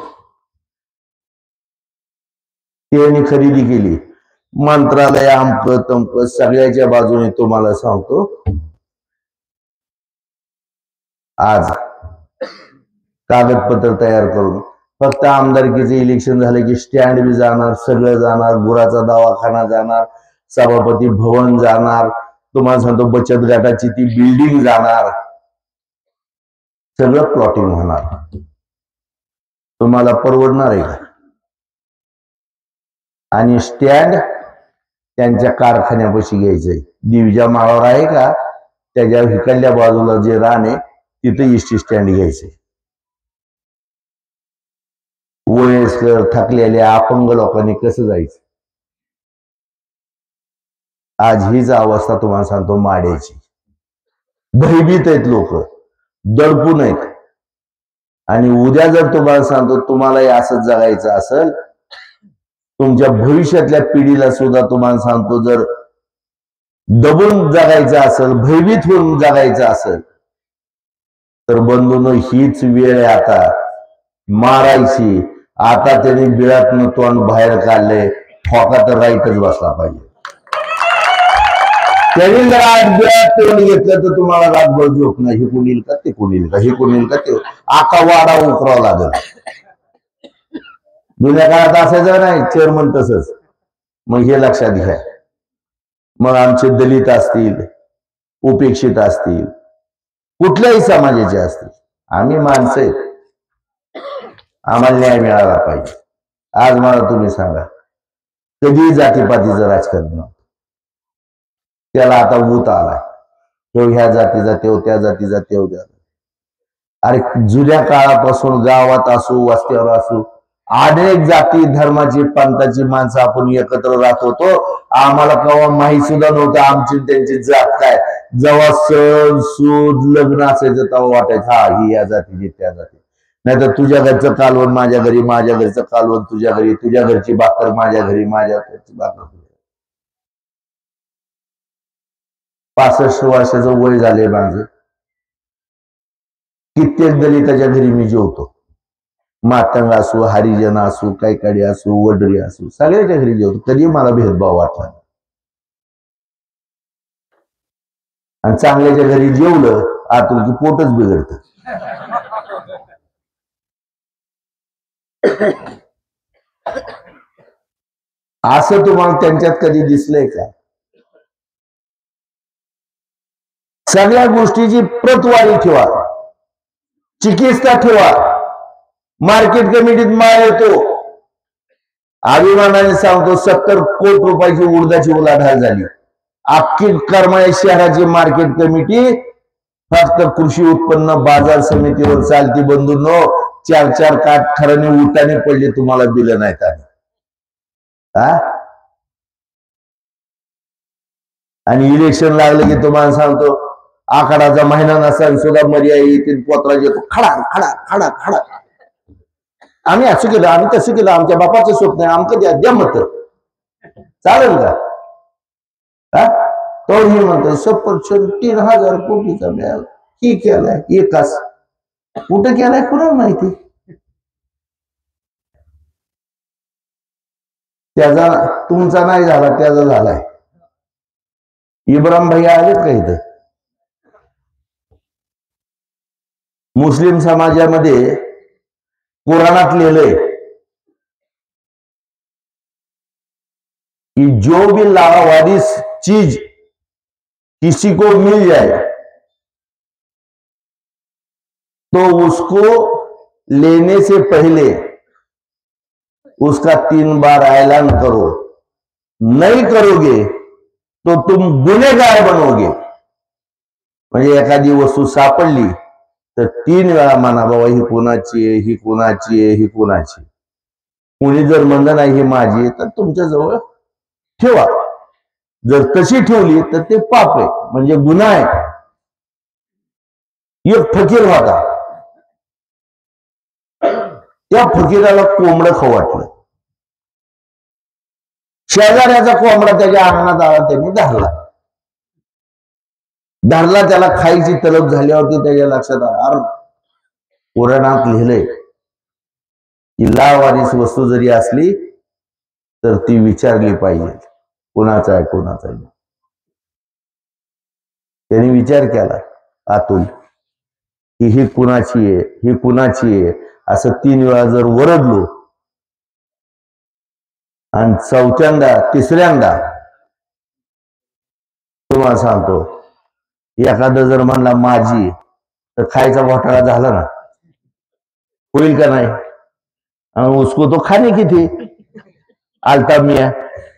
त्यांनी खरेदी केली मंत्रालय आमक तमक सगळ्याच्या बाजूने तुम्हाला सांगतो. आज कागदपत्र तयार करून फक्त आमदारकीचे इलेक्शन झाले की स्टँड बी जाणार सगळं जाणार गुराचा दवाखाना जाणार सभापती भवन जाणार तुम्हाला सांगतो बचत गटाची ती बिल्डिंग जाणार सगळं प्लॉटिंग होणार. तुम्हाला परवडणार आहे का. आणि स्टँड त्यांच्या कारखान्यापाशी घ्यायचंय. दिवजा माळावर आहे का त्याच्या हिकडल्या बाजूला जे रान आहे तिथे इष्टी स्टँड घ्यायचंय. वयस्कर थकलेल्या अपंग लोकांनी कसं जायचं? आज हीच अवस्था तुम्हाला सांगतो माड्याची. भयभीत आहेत लोक, दडपून आहेत. आणि उद्या जर तुम्हाला सांगतो तुम्हालाही असंच जगायचं असेल, तुमच्या भविष्यातल्या पिढीला सुद्धा तुम्हाला सांगतो जर दबून जगायचं असेल, भयभीत होऊन जगायचं असेल, तर बंधूंनो हीच वेळ आहे आता मारायची. आता त्यांनी बिळातनं तोंड बाहेर काढले, ठोका तर राईटच बसला पाहिजे. त्यांनी जर आज बिळात तोंड घेतलं तर तुम्हाला रातभर झोप नाही. हे कोणी येईल का, ते कोणी येईल का, हे कोणी येईल का, ते आका वाडा उकरावा लागेल. जुन्या काळात असायचं नाही चेअरमन तसंच. मग हे लक्षात घ्या. मग आमचे दलित असतील, उपेक्षित असतील, कुठल्याही समाजाचे असतील, आम्ही माणसं आहेत, आम्हाला न्याय मिळाला पाहिजे. आज मला तुम्ही सांगा, कधी जातीपातीचं राजकारण नव्हतं, त्याला आता भूत आलाय. तो ह्या जातीचा, तेव त्या जातीचा, तेव त्या. अरे जुन्या काळापासून गावात असू, वस्त्यावर असू, अनेक जाती धर्माची पंथाची माणसं आपण एकत्र राहत होतो. आम्हाला केव्हा माहीत सुद्धा नव्हतं आमची त्यांची जात काय. जेव्हा सण सूद लग्न असायचं तेव्हा वाटायचं हा ही या जातीची त्या जाती. नाहीतर तुझ्या घरचं कालवण माझ्या घरी, माझ्या घरचं कालवण तुझ्या घरी, तुझ्या घरची भाकर माझ्या घरी, माझ्या घरची भाकर. पासष्ट वर्षाचं वय झाले माझं. कित्येक दलिताच्या घरी मी जेवतो. मातंग असू, हरिजन असू, कैकाडी असू, वडरी असू, सगळ्याच्या घरी जेवतो. कधी मला भेदभाव वाटला नाही. आणि चांगल्याच्या घरी जेवलं आतून की पोटच बिघडतं. असं तुम्हाला त्यांच्यात कधी दिसलंय का? सगळ्या गोष्टीची प्रतवारी ठेवा, चिकित्सा ठेवा. मार्केट कमिटीत माल येतो, अभिमानाने सांगतो सत्तर कोटी रुपयाची उडदाची उलाढाल झाली. अख्खी करमाळा शहराची मार्केट कमिटी फक्त कृषी उत्पन्न बाजार समितीवर चालती. बंधूंनो, चार चार काठ खराने उलटाने पडले, तुम्हाला दिलं नाहीत. आणि इलेक्शन लागलं की तुम्हाला सांगतो आखाडाचा महिना नसा सुद्धा मर्यादा येतील, पोत्राज येतो, खडा खडा खडा खडा. आम्ही असं केलं, आम्ही तसं केलं, आमच्या बापाचं स्वप्न आहे, आमचं द्या द्या मत. चालेल का? तो हे म्हणतोय सफरचंद तीन हजार कोटीचा मिळाला. ही केलाय एकाच, कुठं केलाय कुणाला माहिती. त्याचा तुमचा नाही झाला, त्याचा झालाय. इब्राहिम भैया आलेत का इथं? मुस्लिम समाजामध्ये कुराणात लिहिलंय कि जो भी लावारिस चीज किसी को मिल जाए तो उसको लेने से पहले उसका तीन बार ऐलान करो, नहीं करोगे तो तुम गुनेगार बनोगे. म्हणजे एखादी वस्तू सापडली तर तीन वेळा म्हणा बाबा ही कोणाची आहे, ही कोणाची आहे, ही कोणाची. कोणी जर म्हणलं नाही ही माझी आहे तर तुमच्या जवळ ठेवा. जर तशी ठेवली तर ते पाप आहे, म्हणजे गुन्हा आहे. एक फकीर होता, त्या फकीराला कोंबडं खाऊ वाटलं. शेजाऱ्याचा कोंबडा त्याच्या अंगणात आला, त्यांनी धरला धरला त्याला खायची तलब झाल्यावरती त्याच्या लक्षात आलं अरे पुराणात लिहिलंय की लावारिस वस्तू जरी असली तर ती विचारली पाहिजे कोणाचा आहे कोणाचा आहे. त्यांनी विचार केला आतून की ही कुणाची आहे, ही कुणाची आहे, असं तीन वेळा जर वरडलो आणि चौथ्यांदा तिसऱ्यांदा तुम्हाला सांगतो एखादा जर म्हणला माझी तर खायचा घोटाळा झाला ना, होईल का नाही. आणि उसको तो खाने की थी आलता मियां,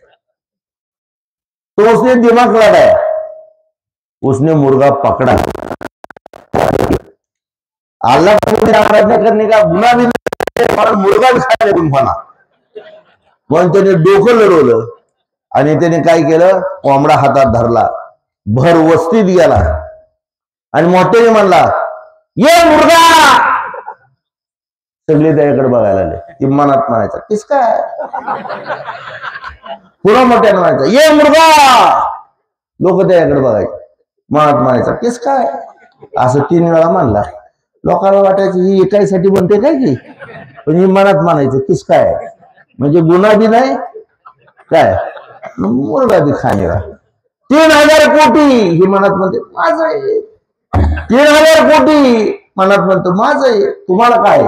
तो उसने दिमाग लगाया, उसने मुर्गा पकड़ा. अल्लाह को आराधना करने का गुनाह भी नहीं. मला मुलगा खायला म्हणा म्हणून त्याने डोकं लढवलं आणि त्याने काय केलं, कोंबडा हातात धरला, भर वस्तीत गेला आणि मोठ्याने म्हणला, ये मुलगा. सगळे त्याच्याकडे बघायला लागले. ती मनात म्हणायचा, किस काय, पुन्हा मोठ्याने म्हणायचा, ये मुलगा. लोक त्याच्याकडे बघायचे, मनात म्हणायचा, किस काय. असं तीन वेळा म्हणला. लोकांना वाटायचं ही एकासाठी म्हणते काय की, पण ही मनात म्हणायचं किस काय, म्हणजे गुन्हा बी नाही काय, मुलगा बी खाणेरा. तीन हजार कोटी ही मनात म्हणते माझं आहे, तीन हजार कोटी मनात म्हणतो माझं आहे, तुम्हाला काय.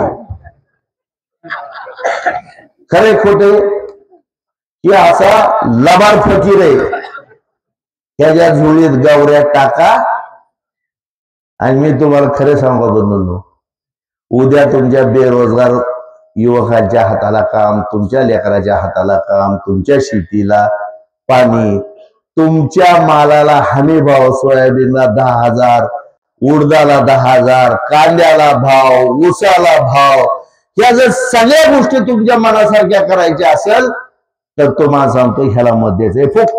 खरे खोटे की असा लबाड फकीर आहे, त्याच्या झोळीत गावऱ्या टाका. आणि मी तुम्हाला खरं सांगा बंधूंनो, उद्या तुमच्या बेरोजगार युवकांच्या हाताला काम, तुमच्या लेकराच्या हाताला काम, तुमच्या शेतीला पाणी, तुमच्या मालाला हमी भाव, सोयाबीनला दहा हजार, उडदाला दहा हजार, कांद्याला भाव, ऊसाला भाव, या जर सगळ्या गोष्टी तुमच्या मनासारख्या करायच्या असेल तर तुम्हाला सांगतो ह्याला मध्येच फुक.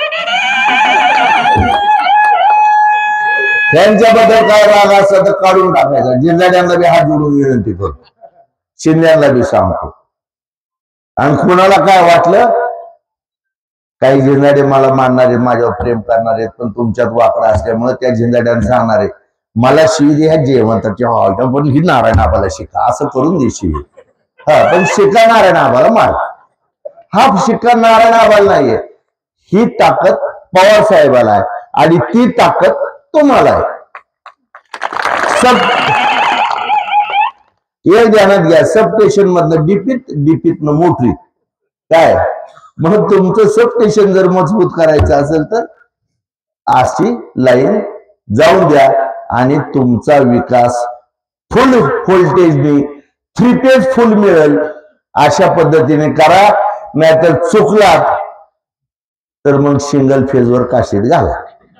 त्यांच्याबद्दल काय राग असं तर काढून टाकायचा. जिल्हाड्यांना बी हात जोडून विनंती करतो, शिंद्यांना बी सांगतो. आणि कुणाला काय वाटलं, काही झिंजाडे मला मानणारे, माझ्यावर प्रेम करणारे, पण तुमच्यात वाकडा असल्यामुळे त्या झिंजाड्यांना सांगणारे मला शिवी दे ह्या जेवंताच्या हॉलटा, पण ही नारायण आबाला शिका, असं करून दे शिवी. हा पण शिका नारायण आबाला मार. हा शिक्का नारायण आबाला नाहीये, ही ताकद पवार साहेबाला आहे आणि ती ताकद तुम्हाला आहे. सब एक ध्यानात घ्या, सब स्टेशन मधनं डीपीत, डीपीत न मोटरीत काय. मग तुमचं सब स्टेशन जर मजबूत करायचं असेल तर अशी लाईन जाऊन द्या आणि तुमचा विकास फुल व्होल्टेजने थ्री पेज फुल मिळेल अशा पद्धतीने करा. नाहीतर चुकलात तर मग सिंगल फेजवर काशीत घाला,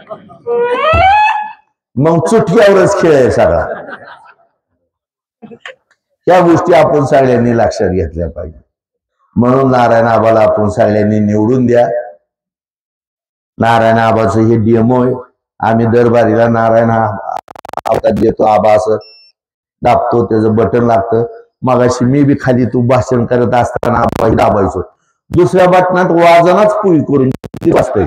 मग चुटक्यावरच खेळ आहे सगळा. त्या गोष्टी आपण सगळ्यांनी लक्षात घेतल्या पाहिजे. म्हणून नारायण आबाला आपण सगळ्यांनी निवडून द्या. नारायण आबाचं हे डेमो आहे. आम्ही दरबारीला नारायण आबा देतो, आबा असं दाबतो, त्याचं बटन लागतं. मगाशी मी बी खाली तू भाषण करत असताना आबा दाबायचो, दुसऱ्या बटनात वाजनाच पुई करून वाजतोय.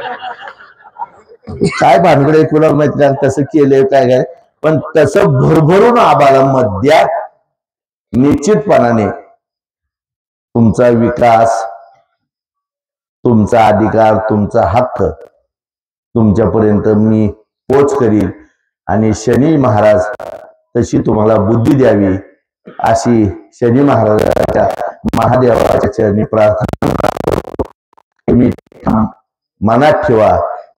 काय भानगडे कुणाला माहित काय तसं केलंय काय काय, पण तसं भरभरून आबाला मत द्या. निश्चितपणाने तुमचा विकास, तुमचा अधिकार, तुमचा हक्क तुमच्यापर्यंत मी पोच करील आणि शनी महाराज तशी तुम्हाला बुद्धी द्यावी अशी शनी महाराजाच्या महादेवाच्या चरणी प्रार्थना मी मनात ठेवा.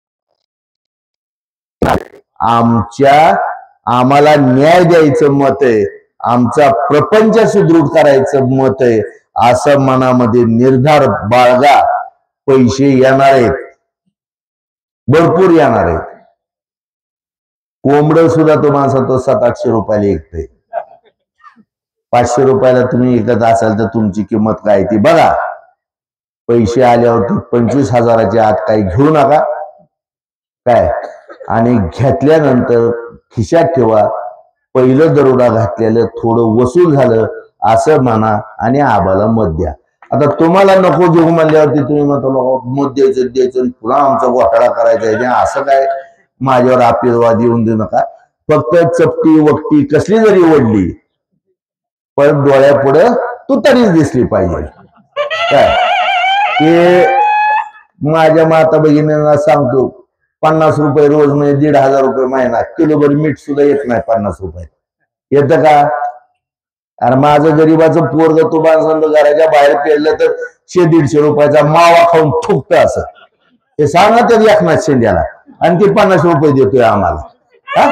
आमच्या आम्हाला न्याय द्यायचं मत आहे, आमचा प्रपंच सुदृढ करायचं मत आहे असं मनामध्ये निर्धार बाळगा. पैसे येणार आहेत, भरपूर येणार आहेत. कोंबड सुद्धा तुम्हाला सांगतो सात आठशे रुपयाला विकते. पाचशे रुपयाला तुम्ही विकत असाल तर तुमची किंमत काय ती बघा. पैसे आल्यावरती पंचवीस हजाराच्या आत काही घेऊ नका काय, आणि घेतल्यानंतर खिशात ठेवा. पहिलं दरोडा घातलेलं थोडं वसूल झालं असं म्हणा आणि आबाला मत द्या. आता तुम्हाला नको घेऊ म्हणल्यावरती तुम्ही म्हणतो मत द्यायचं द्यायचं पुन्हा आमचा घोटाळा करायचा आहे, असं काय माझ्यावर आशीर्वाद येऊन देऊ नका. फक्त चपटी वक्ती कसली जरी ओढली पण डोळ्यापुढं तू तरीच दिसली पाहिजे काय. ते माझ्या माता भगिनींना सांगतो, पन्नास रुपये रोज म्हणजे दीड हजार रुपये महिना, किलोभर मीठ सुद्धा येत नाही पन्नास रुपये. येतं का? अरे माझं गरीबाचं पोरग तू माणसांना घराच्या बाहेर पेरलं तर शे दीडशे रुपयाचा मावा खाऊन थुकत असं. हे सांगा तरी एकनाथ शिंद्याला, आणि ते पन्नास रुपये देतोय आम्हाला. हा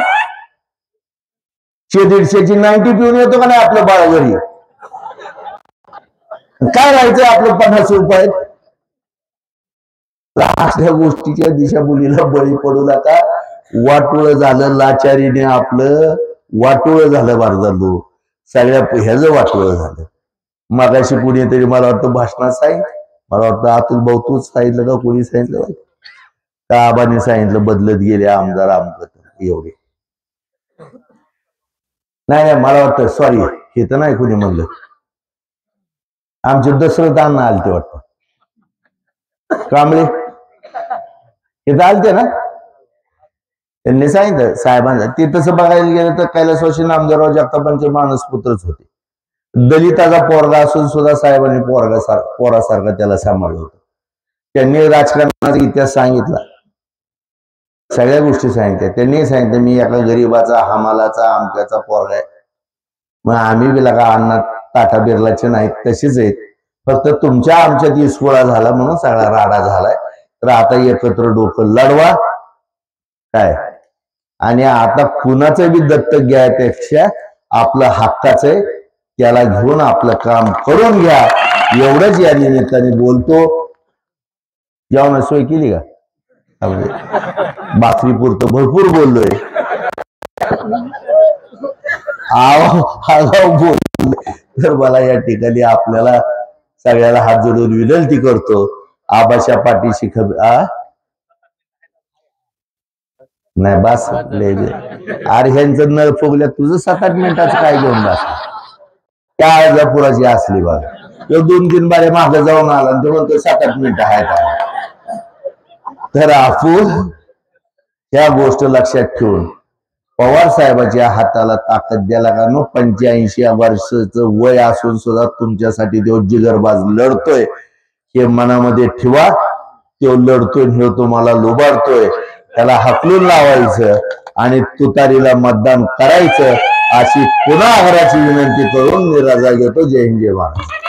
शे दीडशेची नाईन्टी पिऊन येतो का नाही आपल्या बाळा घरी? काय राहायचं आपलं पन्नास रुपयात? असल्या गोष्टीच्या दिशाभूलीला बळी पडू नका. वाटोळ झालं लाचारीने, आपलं वाटोळ झालं भारतालो. सगळ्या ह्याचं वाटलं झालं. मागाशी कुणीतरी मला वाटतं भाषणात सांगितलं, मला वाटतं अतुल भाऊ तूच सांगितलं का कोणी सांगितलं का आबाने सांगितलं बदलत गेले आमदार आमकत एवढे. नाही नाही मला वाटतं सॉरी हे तर नाही कोणी म्हणलं, आमचे दशरथ अण्णा आलते वाटतं कांबळे हे तर आलते ना, त्यांनी सांगितलं साहेबांना. ते तसं बघायला गेलं तर कैलासवासी नामदेवराव जगतापांचे मानसपुत्रच होते. दलिताचा पोरगा असून सुद्धा साहेबांनी पोरगा सार पोरासारखा त्याला सांभाळलं होतं. त्यांनी राजकारणाचा इतिहास सांगितला, सगळ्या गोष्टी सांगितल्या. त्यांनी सांगितलं मी एका गरीबाचा हमालाचा आमक्याचा पोरगा आहे. मग आम्ही बी लगा अण्णा टाटा बिर्लाचे नाहीत तसेच आहेत, फक्त तुमच्या आमच्यात इसकुळा झाला म्हणून सगळा राडा झालाय. तर आता एकत्र डोकं लढवा काय, आणि आता कुणाचं बी दत्तक घ्यायपेक्षा आपलं हक्काचं आहे त्याला घेऊन आपलं काम करून घ्या, एवढंच या निमित्ताने बोलतो. जेवण सोय केली का? बाकरी पुरतं भरपूर बोललोय. आगाव बोल तर मला या ठिकाणी आपल्याला सगळ्याला हात जोडून विनंती करतो, आबाच्या पाठीशी खब आ नाही बस अरे ह्यांचं नळ फुगल्या तुझं सात आठ मिनिटाचं काय घेऊन बस. त्या आळजापुराची असली बघ तो दोन तीन बारे मागे जाऊन आला तो म्हणतो सात आठ मिनिटं आहे का. तर आपण त्या गोष्ट लक्षात ठेवून पवार साहेबाच्या हाताला ताकद द्यायला का नो पंच्याऐंशी वर्षाचं वय असून सुद्धा तुमच्यासाठी तो जिगरबाज लढतोय हे मनामध्ये ठेवा. तो लढतोय हे तुम्हाला लुबाडतोय त्याला हकलून लावायचं आणि तुतारीला मतदान करायचं अशी पुन्हा आग्रहाची विनंती करून मी रजा घेतो. जय हिंद जय महाराष्ट्र.